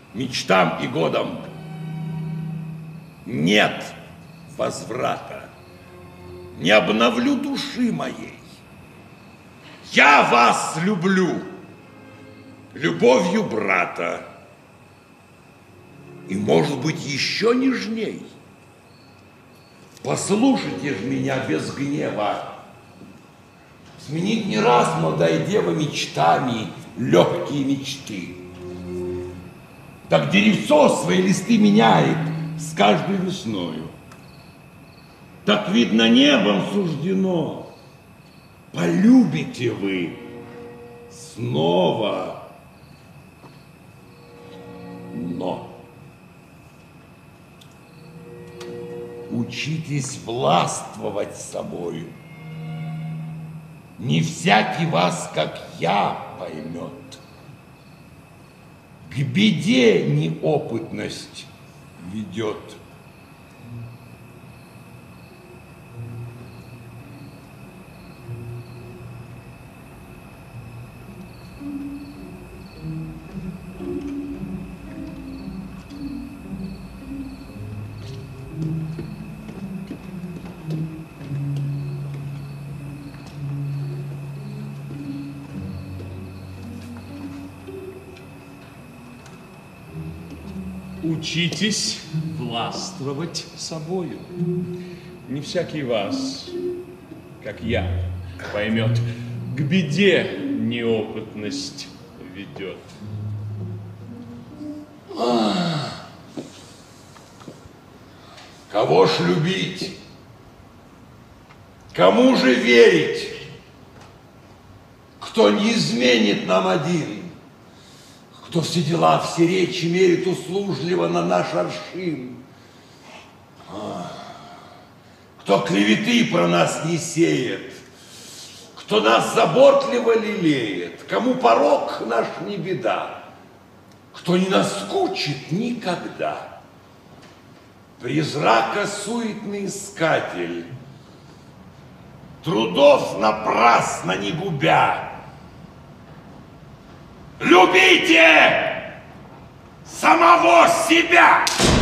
мечтам и годам нет возврата. Не обновлю души моей. Я вас люблю любовью брата. И, может быть, еще нежней. Послушайте ж меня без гнева. Сменит не раз молодая дева мечтами легкие мечты. Так деревцо свои листы меняет с каждой весною. Так, видно, небом суждено. Полюбите вы снова. Но учитесь властвовать собою. Не всякий вас, как я, поймет. К беде неопытность ведет. Учитесь властвовать собою. Не всякий вас, как я, поймет. К беде неопытность ведет. Кого ж любить? Кому же верить? Кто не изменит нам один? Кто все дела, все речи мерит услужливо на наш аршин? Кто клеветы про нас не сеет? Кто нас заботливо лелеет? Кому порок наш не беда? Кто не наскучит никогда? Призрака суетный искатель, трудов напрасно не губя. Любите самого себя!